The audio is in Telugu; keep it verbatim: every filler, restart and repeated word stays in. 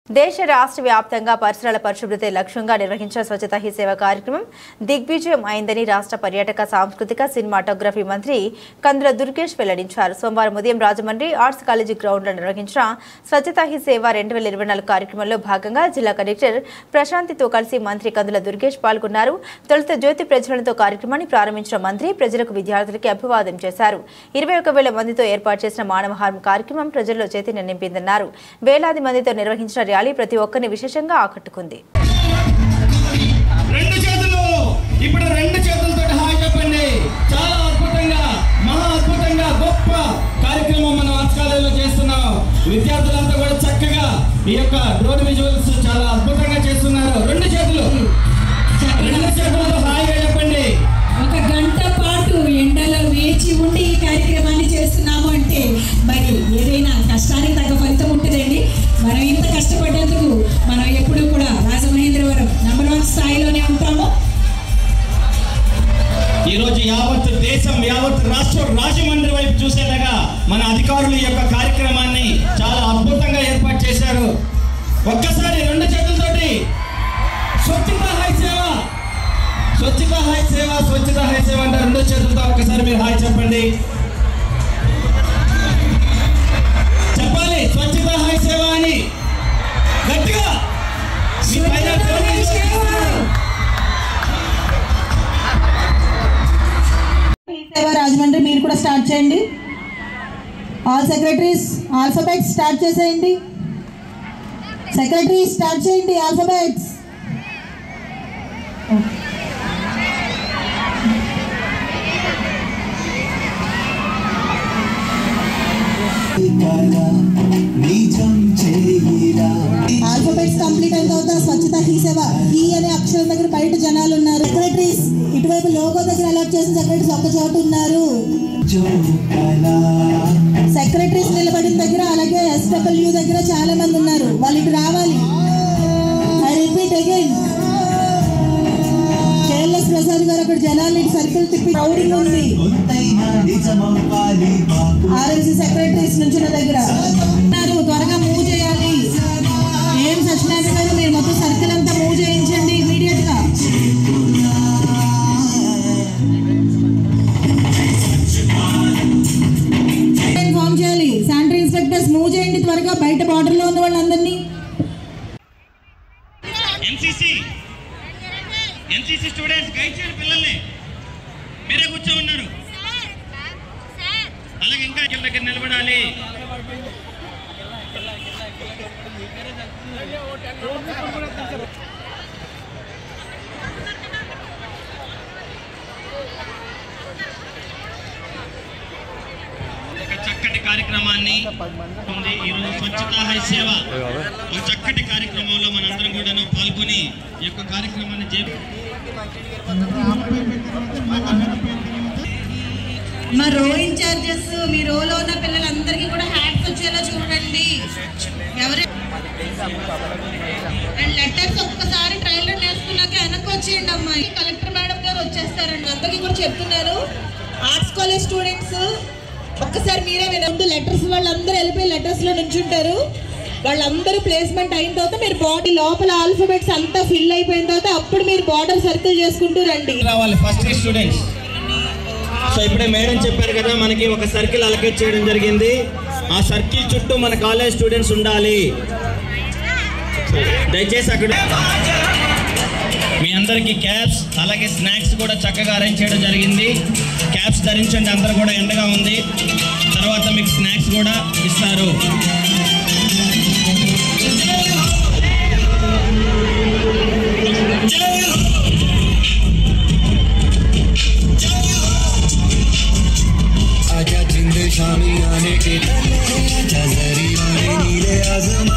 దేశ రాష్ట్ర వ్యాప్తంగా పరిసరాల పరిశుభ్రతే లక్ష్యంగా నిర్వహించిన స్వచ్ఛతా హీ సేవ కార్యక్రమం దిగ్విజయం అయిందని రాష్ట్ర పర్యాటక సాంస్కృతిక సినిమాటోగ్రఫీ మంత్రి కందుల దుర్గేష్ వెల్లడించారు. సోమవారం ఉదయం రాజమండ్రి ఆర్ట్స్ కాలేజీ గ్రౌండ్లో నిర్వహించిన స్వచ్ఛతా హీ సేవ రెండు వేల ఇరవై నాలుగు కార్యక్రమంలో భాగంగా జిల్లా కలెక్టర్ ప్రశాంతితో కలిసి మంత్రి కందుల దుర్గేష్ పాల్గొన్నారు. తొలుత జ్యోతి ప్రజ్వలనతో కార్యక్రమాన్ని ప్రారంభించిన మంత్రి ప్రజలకు విద్యార్థులకి అభివాదం చేశారు. ఇరవై ఒక వేల మందితో ఏర్పాటు చేసిన మానవహారం కార్యక్రమం ప్రజల్లో చైతన్యం నింపిందన్నారు. వేలాది మందితో నిర్వహించిన ర్యాలీ ప్రతి ఒక్కరిని విశేషంగా ఆకట్టుకుంది. రెండు చేతులు ఇప్పుడు రెండు చేతులతో హాయ్ చెప్పండి. చాలా అద్భుతంగా మహా అద్భుతంగా గొప్ప కార్యక్రమం మనం ఆర్ట్స్ కాలేజీలో చేస్తున్నాం. విద్యార్థులంతా కూడా చక్కగా ఈ యొక్క డ్రోన్ విజువల్స్ చాలా అద్భుతంగా చేస్తున్నారు. రెండు చేతులు రెండు చేతులతో హాయిగా చెప్పండి. ఒక గంట పాటు ఎండలో వేచి ఉండి ఈ కార్యక్రమాన్ని చేస్తున్నాము అంటే మరి ఏదైనా కష్టానికి తగ్గ ఫలితం ఉంటుందండి. మనం ఇంత కష్టపడ్డందుకు మనం ఎప్పుడు కూడా రాజమహేంద్రవరం నంబర్ వన్ స్థాయిలోనే ఉంటాము. ఈ రోజు యావత్ దేశం యావత్ రాష్ట్రం రాజమండ్రి వైపు చూసేలాగా మన అధికారులు ఈ యొక్క కార్యక్రమాన్ని చాలా అద్భుతంగా ఏర్పాటు చేశారు. ఒక్కసారి రెండు చేతులతోటి స్వచ్ఛతా హై సేవ స్వచ్ఛతా హై సేవ స్వచ్ఛతా హై సేవ అంటే రెండు చేతులతో ఒక్కసారి మీరు హాయ్ చెప్పండి. చెప్పాలి స్వచ్ఛతా హై సేవ అని గట్టిగా. రాజమండ్రి మీరు కూడా స్టార్ట్ చేయండి. ఆల్ సెక్రటరీస్ ఆల్ఫాబెట్స్ స్టార్ట్ చేసేయండి. సెక్రటరీ స్టార్ట్ చేయండి ఆల్ఫాబెట్స్. ఆల్ఫాబెట్స్ కంప్లీట్ అయిన తర్వాత స్వచ్ఛతా హీ సేవ ఈ అనే అక్షరం దగ్గర బయట జనాలు ఉన్నారు. సెక్రటరీస్ ఇటువైపు లోగో దగ్గర అలర్ట్ చేసిన సెక్రటరీస్ ఒక చోట ఉన్నారు. సెక్రటరీస్ నిలబడిన దగ్గర అలాగే ఎస్డబ్ల్యూ దగ్గర చాలా మంది ఉన్నారు. వాళ్ళు ఇటు రావాలి. I repeat again. KLS Prasad garu అక్కడ జనాలు ఇటు సర్కిల్ తిప్పి రౌడింగ్ ఉంది. ఆర్ఎంసీ సెక్రటరీస్ నుంచి దగ్గర త్వరగా మూవ్ చేయాలి. ఏం సత్యనారాయణ గారు మీరు మొత్తం సర్కిల్ అంతా మూవ్ చేయించండి ఇమీడియట్ గా. ఇన్ఫార్మ్ చేయాలి. శానిటరీ ఇన్స్పెక్టర్స్ మూవ్ చేయండి త్వరగా బయట బార్డర్ లో ఉన్న వాళ్ళందరినీ. ఎన్సీసీ ఎన్సీసీ స్టూడెంట్స్ గైడ్ చేయండి పిల్లల్ని. మీరే కూర్చో ఉన్నారు. అలాగే ఇంకా ఇక్కడ దగ్గర నిలబడాలి. ఒక చక్కటి కార్యక్రమాన్ని ఉంది ఈరోజు స్వచ్ఛతా హై సేవ. ఒక చక్కటి కార్యక్రమంలో మనందరం కూడా పాల్గొని ఈ యొక్క కార్యక్రమాన్ని చేప మా రో ఇన్ఛార్జెస్ మీ రోలో ఉన్న పిల్లలందరికీ కూడా హ్యాట్స్ వచ్చేలా చూడండి. ఎవరు అండ్ లెటర్స్ ఒక్కసారి ట్రైలర్ నేర్చుకున్నాక వెనక్కి వచ్చేయండి అమ్మాయి. కలెక్టర్ మేడం గారు వచ్చేస్తారండి. అందరికీ కూడా చెప్తున్నారు. ఆర్ట్స్ కాలేజ్ స్టూడెంట్స్ ఒక్కసారి మీరే వినండి. లెటర్స్ వాళ్ళందరూ వెళ్ళిపోయి లెటర్స్ లో నుంచుంటారు. వాళ్ళందరూ ప్లేస్మెంట్ అయిన తర్వాత మీరు బాడీ లోపల ఆల్ఫాబెట్స్ అంతా ఫిల్ అయిపోయిన తర్వాత అప్పుడు మీరు బార్డర్ సర్కిల్ చేసుకుంటూ రండి. రావాలి ఫస్ట్ ఇయర్ స్టూడెంట్స్. సో ఇప్పుడే మేడం చెప్పారు కదా మనకి ఒక సర్కిల్ అలకేట్ చేయడం జరిగింది. ఆ సర్కిల్ చుట్టూ మన కాలేజ్ స్టూడెంట్స్ ఉండాలి. దయచేసి అక్కడ మీ అందరికీ క్యాప్స్ అలాగే స్నాక్స్ కూడా చక్కగా అరేంజ్ చేయడం జరిగింది. క్యాప్స్ ధరించండి. అందరూ కూడా ఎండగా ఉంది. తర్వాత మీకు స్నాక్స్ కూడా ఇస్తారు. आजा जिंद शामी आने के तले, आजा जरी आने नीले आजम